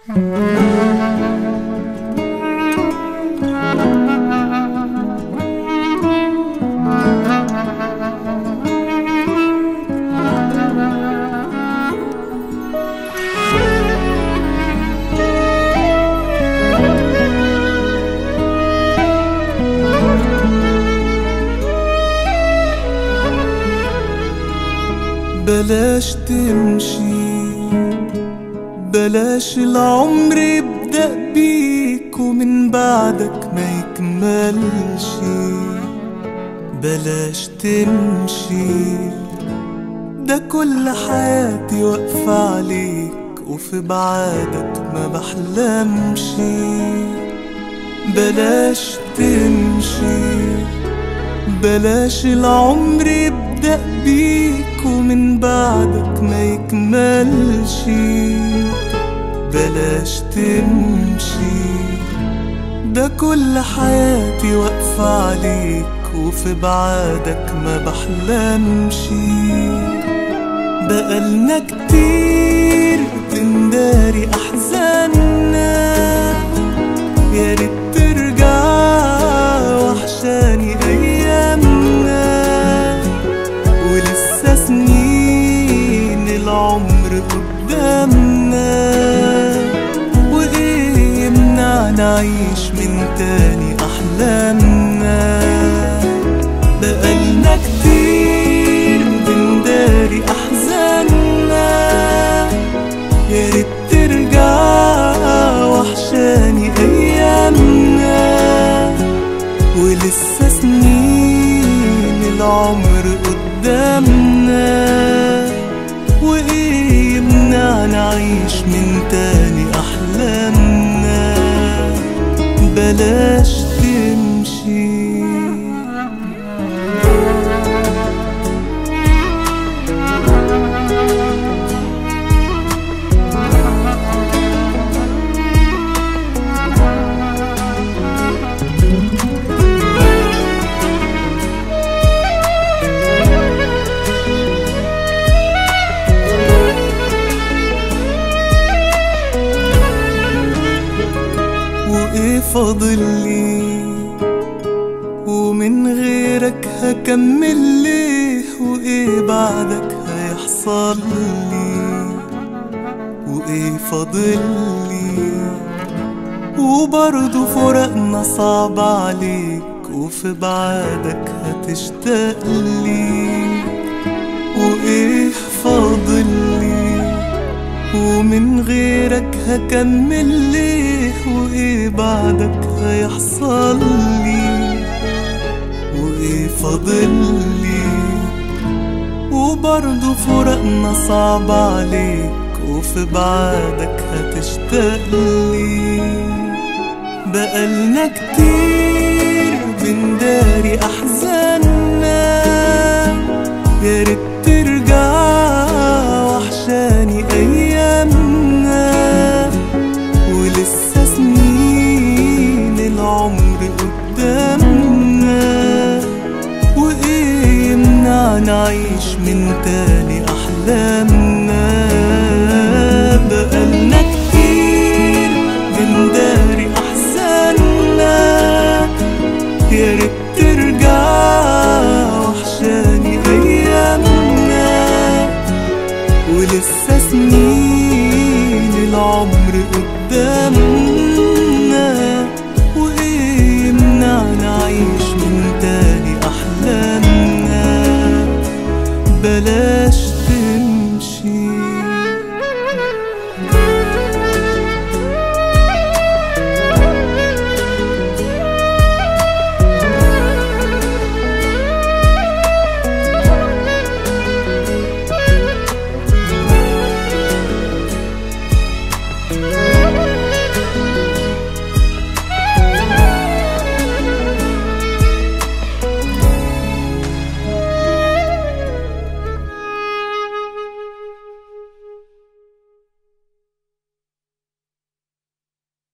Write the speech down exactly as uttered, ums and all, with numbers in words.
بلاش تمشي، بلاش العمر يبدأ بيك ومن بعدك ما يكملش. بلاش تمشي، ده كل حياتي واقفة عليك وفي بعادك ما بحلمش. بلاش تمشي، بلاش العمر يبدأ بيك ومن بعدك ما يكملش. بلاش تمشي، ده كل حياتي واقفة عليك وفي بعادك ما بحلمش. بقالنا كتير بنداري أحزاننا، يا ريت ترجع وحشاني أيامنا، ولسه سنين العمر قدامنا، وإيه يمنع نعيش من تاني أحلامنا. بقالنا كتير بنداري أحزاننا، يا ريت ترجع وحشاني أيامنا، ولسه سنين العمر قدامنا، وإيه يمنع نعيش من تاني أحلامنا. بلاش تمشي. وإيه فاضلي ومن غيرك هكمل ليه، وإيه بعدك هيحصل لي. وإيه فاضلي وبرضه فراقنا صعب عليك وفي بعدك هتشتاق لي. وإيه فاضلي ومن غيرك هكمل ليه، وإيه بعدك هيحصل لي. وإيه فاضلي وبرضه فراقنا صعب عليك وفي بعدك هتشتاق لي. بقالنا كتير بنداري أحزاننا، يا ريت ترجع وحشاني أيامنا، ولسه سنين العمر قدامنا، وإيه يمنع نعيش من تاني أحلامنا. بقالنا كتير بنداري أحزاننا، يا ريت ترجع وحشاني أيامنا، ولسه سنين العمر قدامنا، وإيه يمنع نعيش من تاني أحلامنا. بلاش تمشي.